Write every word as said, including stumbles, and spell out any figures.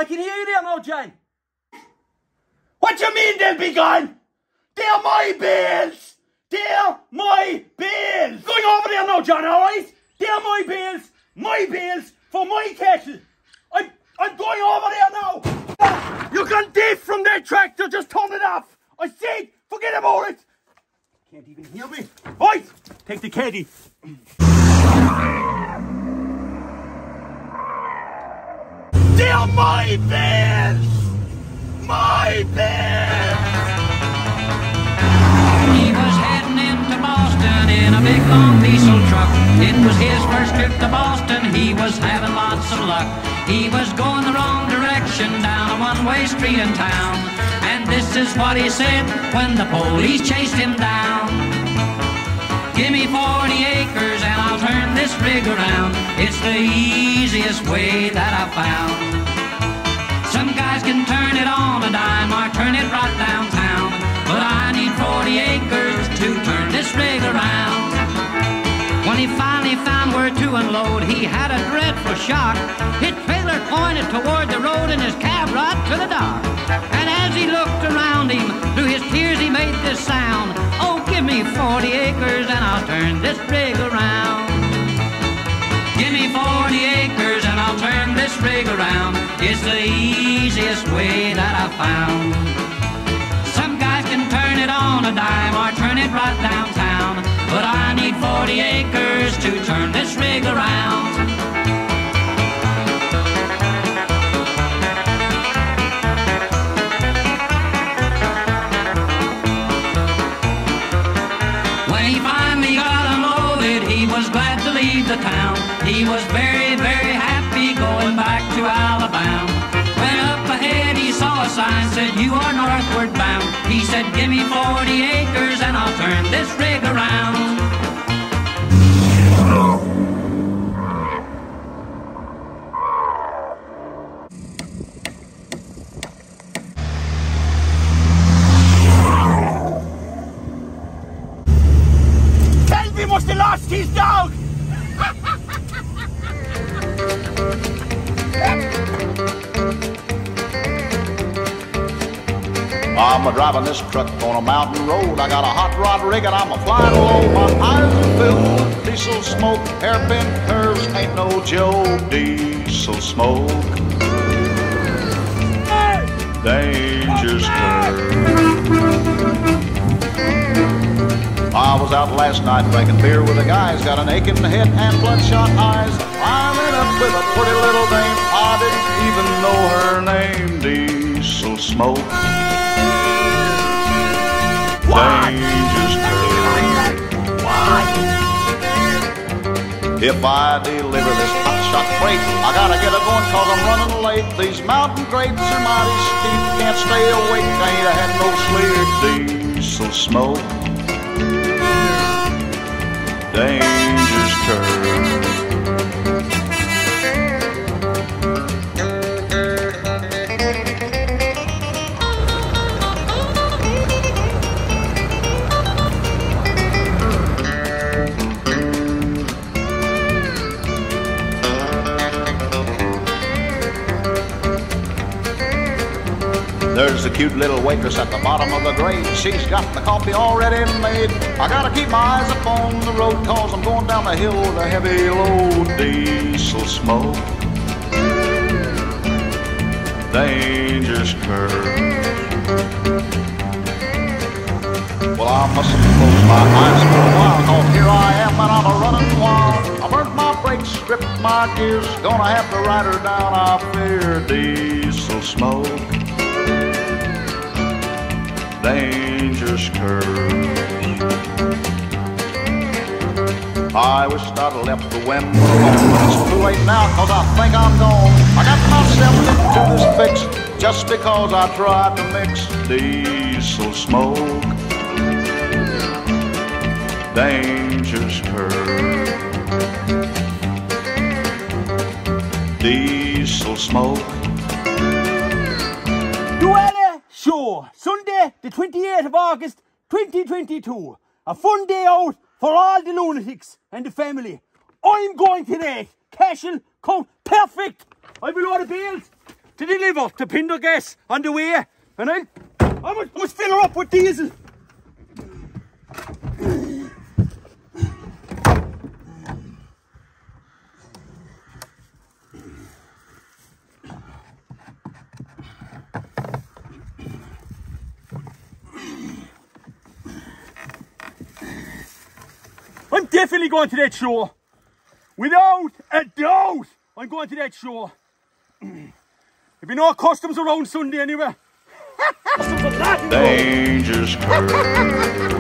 I can hear you there now, John. What do you mean they'll be gone? They're my bills. They're my bills. Going over there now, John, all right? They're my bills. My bills for my kettle. I, I'm going over there now. You can diff from that tractor. Just turn it off. I said, forget about it. Can't even hear me. Right, take the caddy. They're my bills. My bills. He was heading into Boston in a big long diesel truck. It was his first trip to Boston. He was having lots of luck. He was going the wrong direction down a one-way street in town. And this is what he said when the police chased him down. Give me forty acres and I'll turn this rig around. It's the easiest way that I've found. Some guys can turn it on a dime or turn it right downtown, but I need forty acres to turn this rig around. When he finally found where to unload, he had a dreadful shock. His trailer pointed toward the road and his cab right to the dock. And as he looked around him, through his tears he made this sound. Oh, give me forty acres and I'll turn this rig around. Give me forty acres and I'll turn this rig around. It's the easiest way that I've found. Some guys can turn it on a dime or turn it right downtown, but I need forty acres to turn this rig around. When he finally got unloaded, he was glad to leave the town. He was very, very happy going back to Alabama. When up ahead he saw a sign said, you are northward bound. He said, give me forty acres and I'll turn this rig around. He must have lost his dog. I'm a driving this truck on a mountain road. I got a hot rod rig and I'm a flying low. My eyes are filled with diesel smoke. Hairpin curves ain't no joke. Diesel smoke. Dangerous curve. I was out last night drinking beer with a guy. He's got an aching head and bloodshot eyes. I'm in up with a pretty little dame. I didn't even know her name. Diesel smoke. Dangerous curve. If I deliver this hot shot freight, I gotta get it going cause I'm running late. These mountain grades are mighty steep. Can't stay awake, I ain't had no sleep. Diesel smoke. Dangerous curve. There's a cute little waitress at the bottom of the grade. She's got the coffee already made. I gotta keep my eyes up on the road cause I'm going down the hill with a heavy load. Diesel smoke. Dangerous curve. Well, I mustn't close my eyes for a while cause here I am and I'm a running wild. I burnt my brakes, stripped my gears. Gonna have to ride her down, I fear. Diesel smoke. Dangerous curve. I wish I'd left the wind alone, but it's too late now cause I think I'm gone. I got myself into this fix just because I tried to mix. Diesel smoke. Dangerous curve. Diesel smoke. Show, Sunday the twenty-eighth of August twenty twenty-two. A fun day out for all the lunatics and the family. I'm going to that. Cashel, come, perfect. I will order bills. to deliver to Pindergas on the way. And I, I must, I must fill her up with diesel. I'm definitely going to that show. Without a doubt, I'm going to that show. There'll be no customs around Sunday anyway. Dangerous curve.